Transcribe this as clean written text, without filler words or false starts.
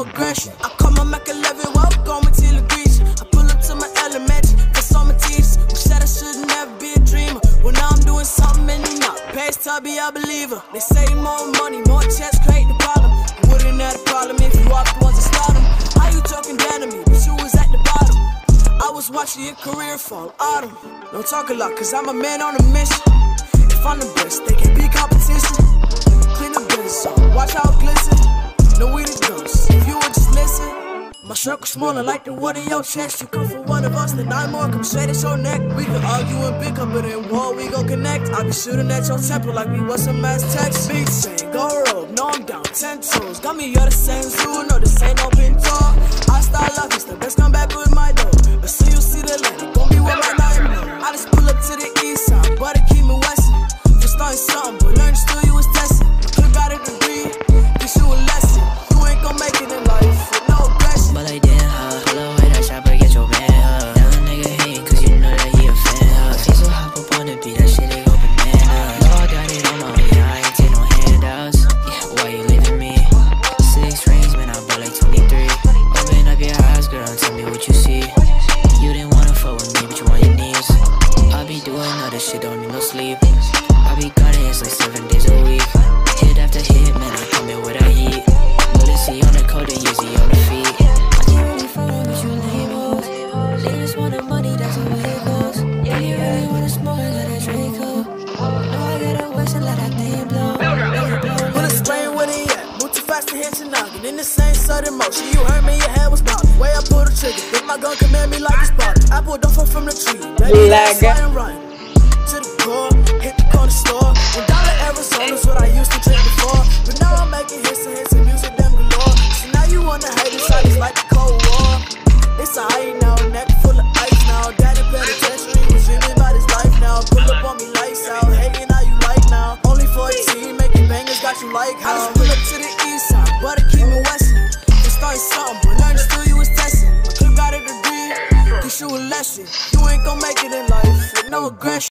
aggression. I call my Mac 11, welcome to the grease. I pull up to my elementary, cause all my teachers who said I should never be a dreamer. Well, now I'm doing something and you not. Past Tubby, I believe her. They say more money, more checks create the problem. You wouldn't have a problem if you walked the ones that start them. How you talking down to me, but you was at the bottom. I was watching your career fall autumn. Don't talk a lot, cause I'm a man on a mission. If I'm the best, they can't be competition. Clean the business up, watch how it glisten. No we the ghosts, if you would just listen. My circle smaller like the wood in your chest. You come from one of us, then 9 more come straight at your neck. We can argue and pick up, but in war we gon' connect. I be shooting at your temple like we was some Aztecs. Beat chain, go rope, no I'm down, 10 toes. Got me, you're the same zoo, no this ain't open talk. I style love, it's the best come back with my dough. But soon you see the land, gon' be with my nightmare. I just pull up to the east side, but it keep me westin'. Just starting something, but learn still you was testing. Could've got a degree, teach you a lesson. You ain't gon' make it in life with no aggression. But like damn, hello, hit that chopper, get your man, Now a nigga hatin' cause you know that he a fan, He so hop up on the beat, that shit they go banana. No, I got it on my own, yeah, I ain't take no handouts. Yeah, why you leaving me? 6 rings, man, I bought like 23. Open up your eyes, girl, and tell me what you see. You didn't wanna fuck with me, but you on your knees. I be doing all this shit, don't need no sleep. I be gunning, it's like 7 days a week. Hit after hit, man, I come in with a heat. Lucy on the coat, Yeezy on the feet. I can't really follow with you labels. Niggas want the money, that's the way it goes. Yeah, you really wanna smoke, I got a Draco. No, I got a West and let that thing blow. Wanna explain what he at? Move too fast to hit your noggin. In the same sudden motion, you heard me, your head was bobbing. Way I pulled the trigger, think my gun command me like a spot. I pulled off from the tree, baby, that's why I'm running. To the core, hit the corner store. $1 Arizona's what I used to drink before. But now I'm making hits and music them galore. So now you wanna hate inside, it's like the Cold War. It's a high now, neck full of ice now. Daddy penitentiary was dreaming about his life now. Pull up on me lights out, hating how you like now. Only 14, making bangers got you like how. I just pull up to the